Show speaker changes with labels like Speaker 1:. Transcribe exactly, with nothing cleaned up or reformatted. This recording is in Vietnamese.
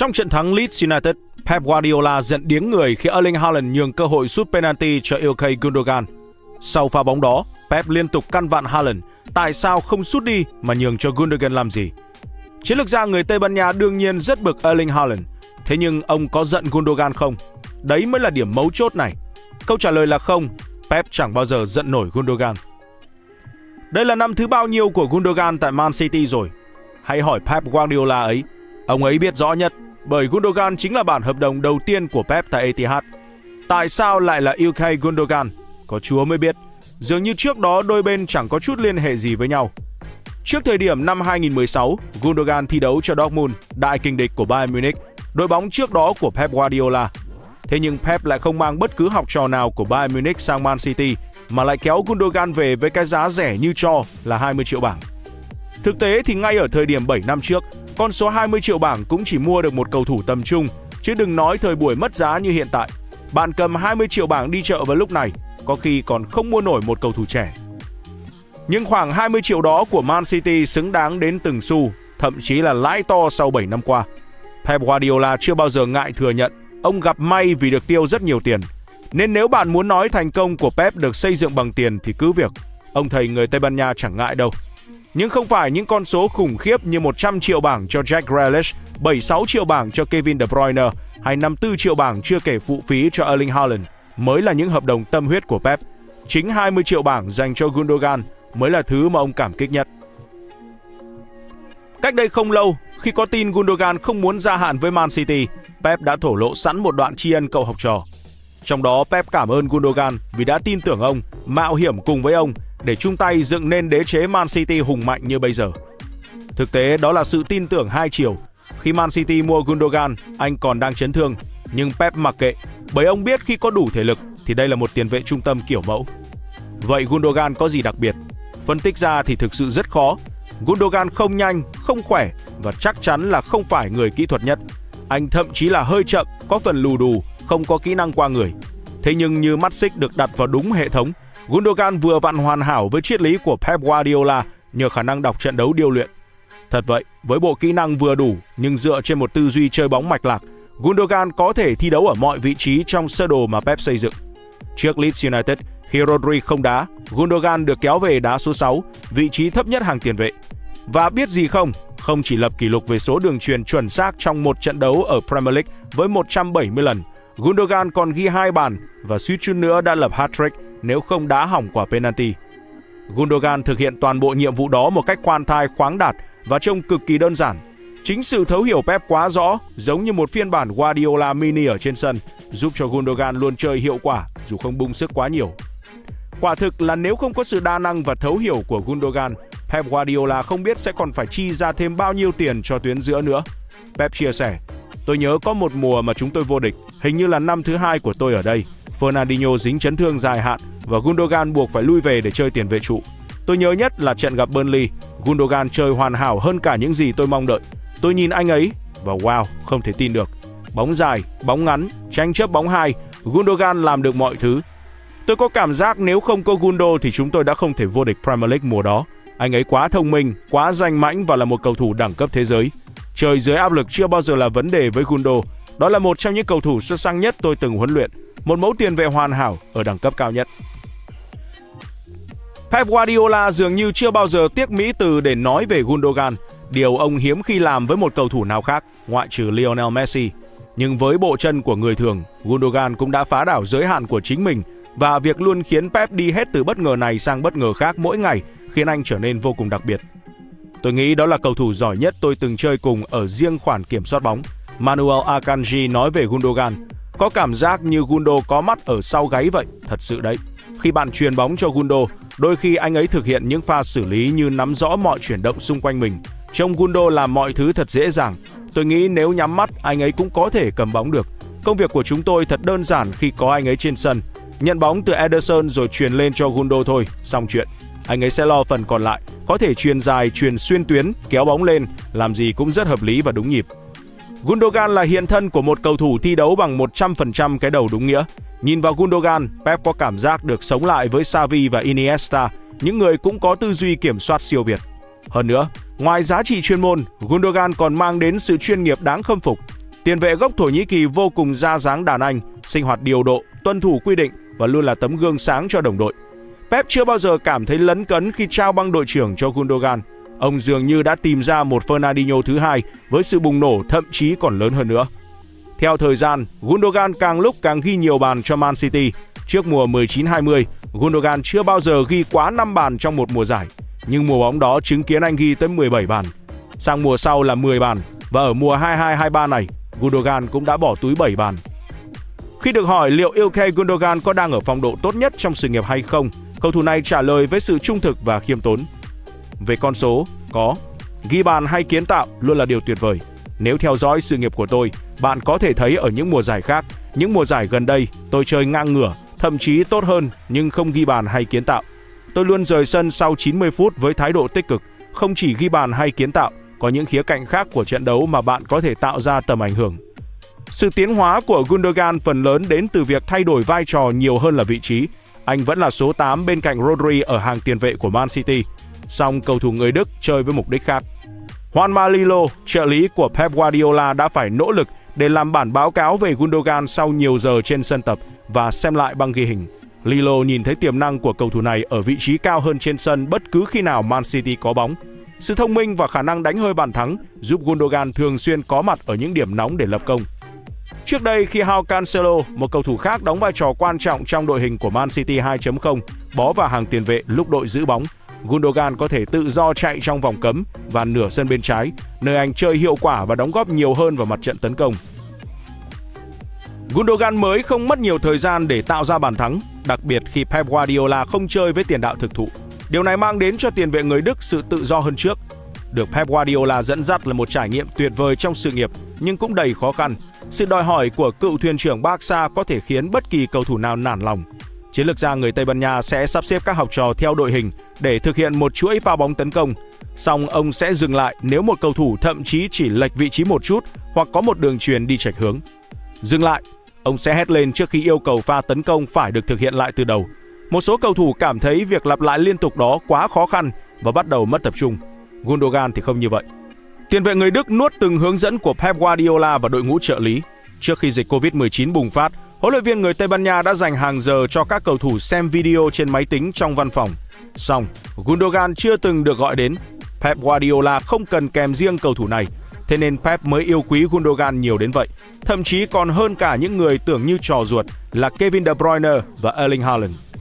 Speaker 1: Trong trận thắng Leeds United, Pep Guardiola giận điếng người khi Erling Haaland nhường cơ hội sút penalty cho Ilkay Gundogan. Sau pha bóng đó, Pep liên tục căn vặn Haaland tại sao không sút đi mà nhường cho Gundogan làm gì. Chiến lược gia người Tây Ban Nha đương nhiên rất bực Erling Haaland, thế nhưng ông có giận Gundogan không? Đấy mới là điểm mấu chốt này. Câu trả lời là không, Pep chẳng bao giờ giận nổi Gundogan. Đây là năm thứ bao nhiêu của Gundogan tại Man City rồi? Hãy hỏi Pep Guardiola ấy. Ông ấy biết rõ nhất, bởi Gundogan chính là bản hợp đồng đầu tiên của Pep tại Etihad. Tại sao lại là Ilkay Gundogan? Có Chúa mới biết. Dường như trước đó đôi bên chẳng có chút liên hệ gì với nhau. Trước thời điểm năm hai nghìn mười sáu, Gundogan thi đấu cho Dortmund, đại kình địch của Bayern Munich, đội bóng trước đó của Pep Guardiola. Thế nhưng Pep lại không mang bất cứ học trò nào của Bayern Munich sang Man City, mà lại kéo Gundogan về với cái giá rẻ như cho là hai mươi triệu bảng. Thực tế thì ngay ở thời điểm bảy năm trước, con số hai mươi triệu bảng cũng chỉ mua được một cầu thủ tầm trung, chứ đừng nói thời buổi mất giá như hiện tại. Bạn cầm hai mươi triệu bảng đi chợ vào lúc này, có khi còn không mua nổi một cầu thủ trẻ. Nhưng khoảng hai mươi triệu đó của Man City xứng đáng đến từng xu, thậm chí là lãi to sau bảy năm qua. Pep Guardiola chưa bao giờ ngại thừa nhận, ông gặp may vì được tiêu rất nhiều tiền. Nên nếu bạn muốn nói thành công của Pep được xây dựng bằng tiền thì cứ việc, ông thầy người Tây Ban Nha chẳng ngại đâu. Nhưng không phải những con số khủng khiếp như một trăm triệu bảng cho Jack Grealish, bảy mươi sáu triệu bảng cho Kevin De Bruyne hay năm mươi tư triệu bảng chưa kể phụ phí cho Erling Haaland mới là những hợp đồng tâm huyết của Pep. Chính hai mươi triệu bảng dành cho Gundogan mới là thứ mà ông cảm kích nhất. Cách đây không lâu, khi có tin Gundogan không muốn gia hạn với Man City, Pep đã thổ lộ sẵn một đoạn tri ân cậu học trò. Trong đó Pep cảm ơn Gundogan vì đã tin tưởng ông, mạo hiểm cùng với ông để chung tay dựng nên đế chế Man City hùng mạnh như bây giờ. Thực tế đó là sự tin tưởng hai chiều. Khi Man City mua Gundogan, anh còn đang chấn thương, nhưng Pep mặc kệ, bởi ông biết khi có đủ thể lực thì đây là một tiền vệ trung tâm kiểu mẫu. Vậy Gundogan có gì đặc biệt? Phân tích ra thì thực sự rất khó. Gundogan không nhanh, không khỏe và chắc chắn là không phải người kỹ thuật nhất. Anh thậm chí là hơi chậm, có phần lù đù, không có kỹ năng qua người. Thế nhưng như mắt xích được đặt vào đúng hệ thống, Gundogan vừa vặn hoàn hảo với triết lý của Pep Guardiola nhờ khả năng đọc trận đấu điêu luyện. Thật vậy, với bộ kỹ năng vừa đủ nhưng dựa trên một tư duy chơi bóng mạch lạc, Gundogan có thể thi đấu ở mọi vị trí trong sơ đồ mà Pep xây dựng. Trước Leeds United, khi Rodri không đá, Gundogan được kéo về đá số sáu, vị trí thấp nhất hàng tiền vệ. Và biết gì không? Không chỉ lập kỷ lục về số đường chuyền chuẩn xác trong một trận đấu ở Premier League với một trăm bảy mươi lần, Gundogan còn ghi hai bàn và suýt chút nữa đã lập hat-trick nếu không đá hỏng quả penalty. Gundogan thực hiện toàn bộ nhiệm vụ đó một cách khoan thai khoáng đạt và trông cực kỳ đơn giản. Chính sự thấu hiểu Pep quá rõ, giống như một phiên bản Guardiola mini ở trên sân, giúp cho Gundogan luôn chơi hiệu quả dù không bung sức quá nhiều. Quả thực là nếu không có sự đa năng và thấu hiểu của Gundogan, Pep Guardiola không biết sẽ còn phải chi ra thêm bao nhiêu tiền cho tuyến giữa nữa. Pep chia sẻ, tôi nhớ có một mùa mà chúng tôi vô địch, hình như là năm thứ hai của tôi ở đây. Fernandinho dính chấn thương dài hạn và Gundogan buộc phải lui về để chơi tiền vệ trụ. Tôi nhớ nhất là trận gặp Burnley, Gundogan chơi hoàn hảo hơn cả những gì tôi mong đợi. Tôi nhìn anh ấy và wow, không thể tin được. Bóng dài, bóng ngắn, tranh chấp bóng hai, Gundogan làm được mọi thứ. Tôi có cảm giác nếu không có Gundo thì chúng tôi đã không thể vô địch Premier League mùa đó. Anh ấy quá thông minh, quá danh mãnh và là một cầu thủ đẳng cấp thế giới. Chơi dưới áp lực chưa bao giờ là vấn đề với Gundo. Đó là một trong những cầu thủ xuất sắc nhất tôi từng huấn luyện, một mẫu tiền vệ hoàn hảo ở đẳng cấp cao nhất. Pep Guardiola dường như chưa bao giờ tiếc mỹ từ để nói về Gundogan, điều ông hiếm khi làm với một cầu thủ nào khác, ngoại trừ Lionel Messi. Nhưng với bộ chân của người thường, Gundogan cũng đã phá đảo giới hạn của chính mình, và việc luôn khiến Pep đi hết từ bất ngờ này sang bất ngờ khác mỗi ngày khiến anh trở nên vô cùng đặc biệt. Tôi nghĩ đó là cầu thủ giỏi nhất tôi từng chơi cùng ở riêng khoản kiểm soát bóng. Manuel Akanji nói về Gundogan, có cảm giác như Gundo có mắt ở sau gáy vậy, thật sự đấy. Khi bạn truyền bóng cho Gundo, đôi khi anh ấy thực hiện những pha xử lý như nắm rõ mọi chuyển động xung quanh mình. Trông Gundo làm mọi thứ thật dễ dàng. Tôi nghĩ nếu nhắm mắt, anh ấy cũng có thể cầm bóng được. Công việc của chúng tôi thật đơn giản khi có anh ấy trên sân. Nhận bóng từ Ederson rồi truyền lên cho Gundo thôi, xong chuyện. Anh ấy sẽ lo phần còn lại, có thể truyền dài, truyền xuyên tuyến, kéo bóng lên, làm gì cũng rất hợp lý và đúng nhịp. Gundogan là hiện thân của một cầu thủ thi đấu bằng một trăm phần trăm cái đầu đúng nghĩa. Nhìn vào Gundogan, Pep có cảm giác được sống lại với Xavi và Iniesta, những người cũng có tư duy kiểm soát siêu việt. Hơn nữa, ngoài giá trị chuyên môn, Gundogan còn mang đến sự chuyên nghiệp đáng khâm phục. Tiền vệ gốc Thổ Nhĩ Kỳ vô cùng ra dáng đàn anh, sinh hoạt điều độ, tuân thủ quy định và luôn là tấm gương sáng cho đồng đội. Pep chưa bao giờ cảm thấy lấn cấn khi trao băng đội trưởng cho Gundogan. Ông dường như đã tìm ra một Fernandinho thứ hai với sự bùng nổ thậm chí còn lớn hơn nữa. Theo thời gian, Gundogan càng lúc càng ghi nhiều bàn cho Man City. Trước mùa mười chín hai mươi, Gundogan chưa bao giờ ghi quá năm bàn trong một mùa giải, nhưng mùa bóng đó chứng kiến anh ghi tới mười bảy bàn. Sang mùa sau là mười bàn, và ở mùa hai hai hai ba này, Gundogan cũng đã bỏ túi bảy bàn. Khi được hỏi liệu Ilkay Gundogan có đang ở phong độ tốt nhất trong sự nghiệp hay không, cầu thủ này trả lời với sự trung thực và khiêm tốn. Về con số, có. Ghi bàn hay kiến tạo luôn là điều tuyệt vời. Nếu theo dõi sự nghiệp của tôi, bạn có thể thấy ở những mùa giải khác, những mùa giải gần đây, tôi chơi ngang ngửa, thậm chí tốt hơn nhưng không ghi bàn hay kiến tạo. Tôi luôn rời sân sau chín mươi phút với thái độ tích cực, không chỉ ghi bàn hay kiến tạo, có những khía cạnh khác của trận đấu mà bạn có thể tạo ra tầm ảnh hưởng. Sự tiến hóa của Gundogan phần lớn đến từ việc thay đổi vai trò nhiều hơn là vị trí. Anh vẫn là số tám bên cạnh Rodri ở hàng tiền vệ của Man City, song cầu thủ người Đức chơi với mục đích khác. Juanma Lillo, trợ lý của Pep Guardiola đã phải nỗ lực để làm bản báo cáo về Gundogan sau nhiều giờ trên sân tập và xem lại băng ghi hình. Lillo nhìn thấy tiềm năng của cầu thủ này ở vị trí cao hơn trên sân bất cứ khi nào Man City có bóng. Sự thông minh và khả năng đánh hơi bàn thắng giúp Gundogan thường xuyên có mặt ở những điểm nóng để lập công. Trước đây khi Joao Cancelo, một cầu thủ khác đóng vai trò quan trọng trong đội hình của Man City hai chấm không, bó vào hàng tiền vệ lúc đội giữ bóng, Gundogan có thể tự do chạy trong vòng cấm và nửa sân bên trái, nơi anh chơi hiệu quả và đóng góp nhiều hơn vào mặt trận tấn công. Gundogan mới không mất nhiều thời gian để tạo ra bàn thắng, đặc biệt khi Pep Guardiola không chơi với tiền đạo thực thụ. Điều này mang đến cho tiền vệ người Đức sự tự do hơn trước. Được Pep Guardiola dẫn dắt là một trải nghiệm tuyệt vời trong sự nghiệp, nhưng cũng đầy khó khăn. Sự đòi hỏi của cựu thuyền trưởng Barca có thể khiến bất kỳ cầu thủ nào nản lòng. Chiến lược gia người Tây Ban Nha sẽ sắp xếp các học trò theo đội hình để thực hiện một chuỗi pha bóng tấn công. Song ông sẽ dừng lại nếu một cầu thủ thậm chí chỉ lệch vị trí một chút hoặc có một đường chuyền đi chệch hướng. Dừng lại, ông sẽ hét lên trước khi yêu cầu pha tấn công phải được thực hiện lại từ đầu. Một số cầu thủ cảm thấy việc lặp lại liên tục đó quá khó khăn và bắt đầu mất tập trung. Gundogan thì không như vậy. Tiền vệ người Đức nuốt từng hướng dẫn của Pep Guardiola và đội ngũ trợ lý. Trước khi dịch Covid mười chín bùng phát, huấn luyện viên người Tây Ban Nha đã dành hàng giờ cho các cầu thủ xem video trên máy tính trong văn phòng. Song, Gundogan chưa từng được gọi đến. Pep Guardiola không cần kèm riêng cầu thủ này, thế nên Pep mới yêu quý Gundogan nhiều đến vậy. Thậm chí còn hơn cả những người tưởng như trò ruột là Kevin De Bruyne và Erling Haaland.